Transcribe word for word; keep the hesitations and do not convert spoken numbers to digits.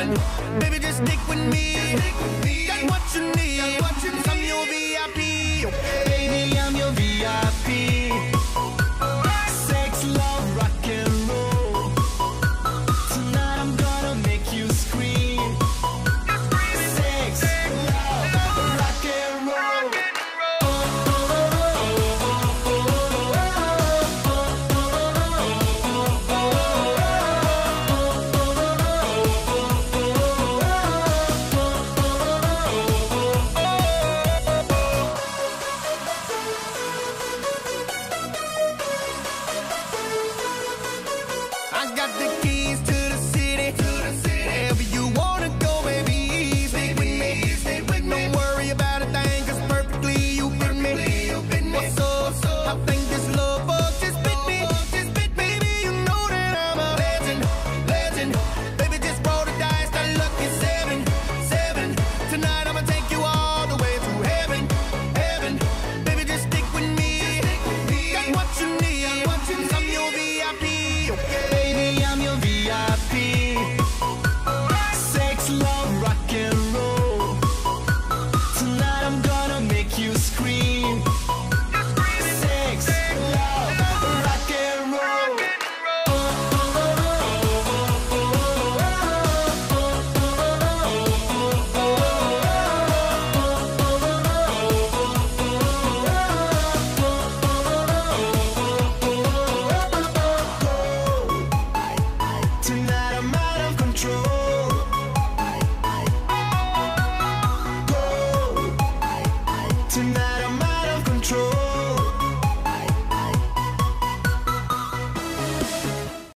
legend. Baby, just stick with me. Got what you need. I'm your V I P. Baby, I'm your V I P. Sex, love, rock and roll. Tonight I'm gonna make you scream. Sex, love, rock and roll. I got the keys to the city. Wherever you wanna go, baby, stay with me. Don't worry about a thing, cause perfectly you fit me. What's up? I think this love bug just bit me. Baby, you know that I'm a legend, legend. Baby, just roll the dice, that lucky seven, seven. Tonight I'ma take you all the way to heaven, heaven. Baby, just stick with me. Got what you need. I'm your V I P. Baby, I'm your V I P. Sex, love, rock and roll. Tonight I'm gonna make you scream. Sex, love, rock and roll. Tonight I'm out of control. Tonight